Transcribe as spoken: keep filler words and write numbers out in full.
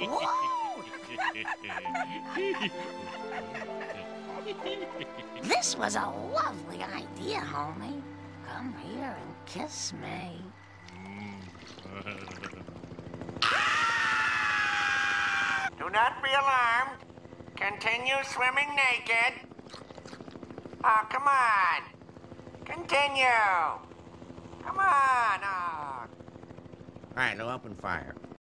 This was a lovely idea, homie. Come here and kiss me. Do not be alarmed. Continue swimming naked. Oh, come on. Continue. Come on. Oh. All right, now open fire.